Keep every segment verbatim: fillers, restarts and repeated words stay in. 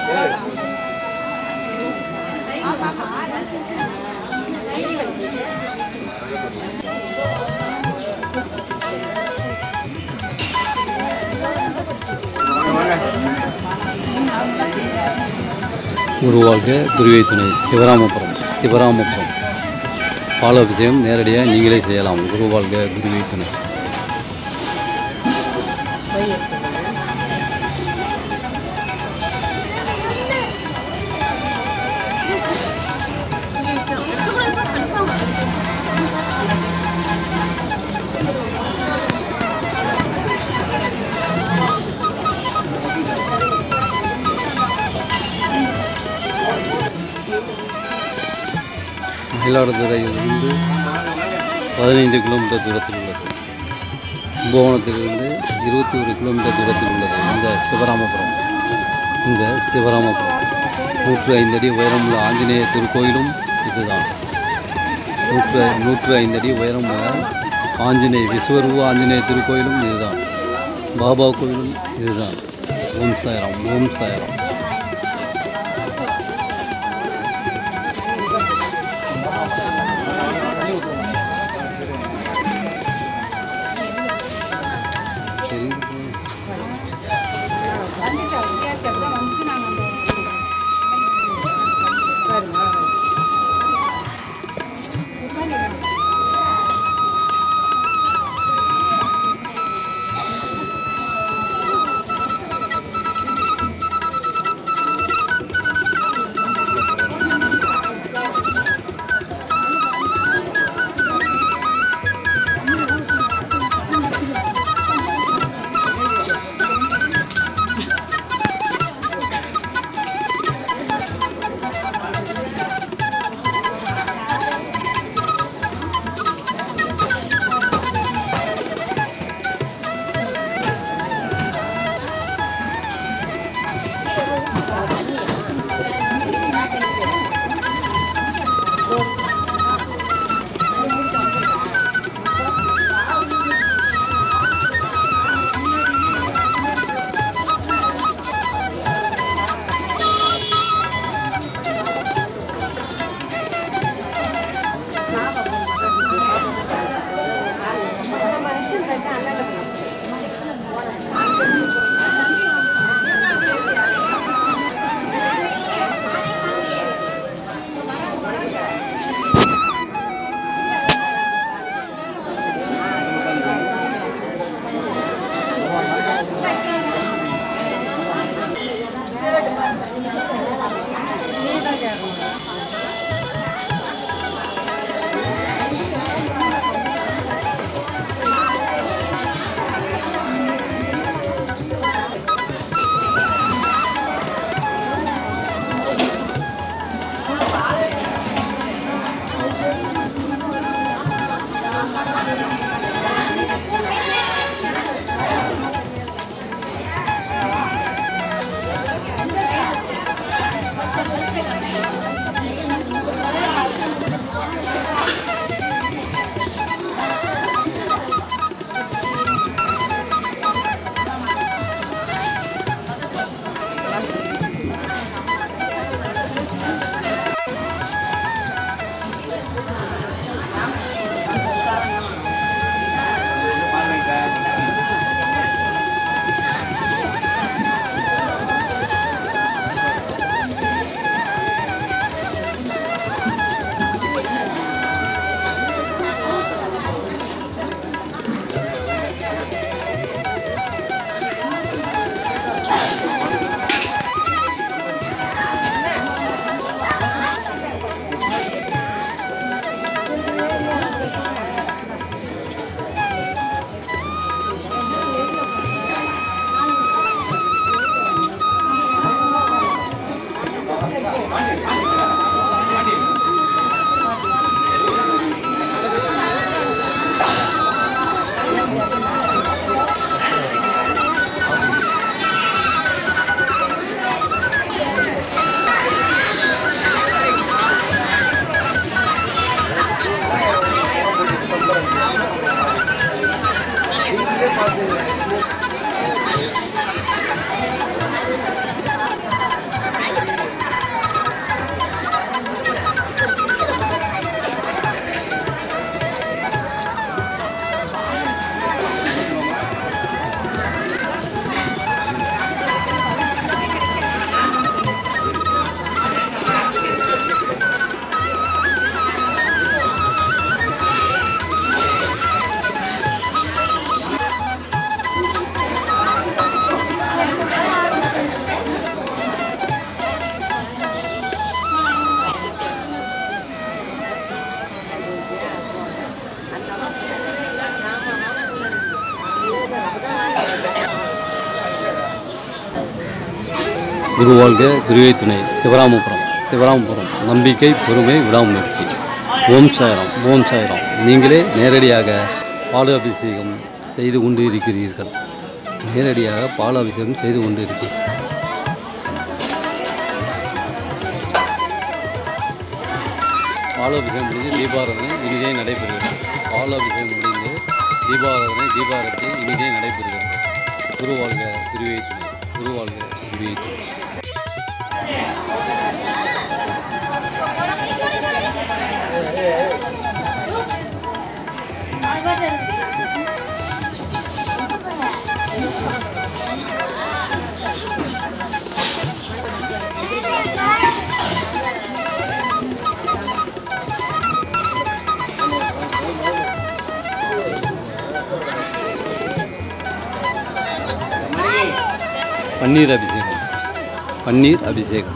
குருவாழ்க குருவை துணை. சிவராமபுரம் சிவராமபுரம் பாலாபிஷேகம் நேரடியாக நீங்களே செய்யலாம். குருவாழ்க குருவை துணை. மயிலாடுதுறையிலிருந்து பதினைந்து கிலோமீட்டர் தூரத்தில் உள்ளது. கும்பகோணத்திலிருந்து இருபத்தி ஒரு கிலோமீட்டர் தூரத்தில் உள்ளது இந்த சிவராமபுரம். இந்த சிவராமபுரம் நூற்று ஐந்து அடி உயரமுள்ள ஆஞ்சநேய திருக்கோயிலும் இதுதான். நூற்று நூற்று ஐந்து அடி உயரமுள்ள ஆஞ்சநேய விஸ்வரூப ஆஞ்சநேய திருக்கோயிலும் இதுதான். பாபா கோயிலும் இதுதான். ஓம் சாய்ராம், ஓம் சாய்ராம். குருவாழ்க குருவே துணை. சிவராமபுரம் சிவராமபுரம் நம்பிக்கை பொறுமை விடாமுயற்சி. ஓம் சாய்ராம் ஓம் சாய்ராம். நீங்களே நேரடியாக பால் அபிஷேகம் செய்து கொண்டு இருக்கிறீர்கள். நேரடியாக பால் அபிஷேகம் செய்து கொண்டு இருக்கிறீர்கள். பாலாபிஷேகம் முடிந்து தீபாராதனை இனிதே நடைபெறுகிறது. பாலாபிஷேகம் முடிந்து தீபாராதனை தீபாரத்தி இனிதே நடைபெறுகிறது. குருவாழ்க குருவே துணை. குருவாழ்க குருவே துணை. பன்னீர் அபிஷேகம் பன்னீர் அபிஷேகம்.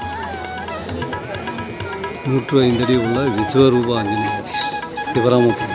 நூற்று ஐந்தடி உள்ள விஸ்வரூப ஆஞ்சநேயர் சிவராமபுரம்.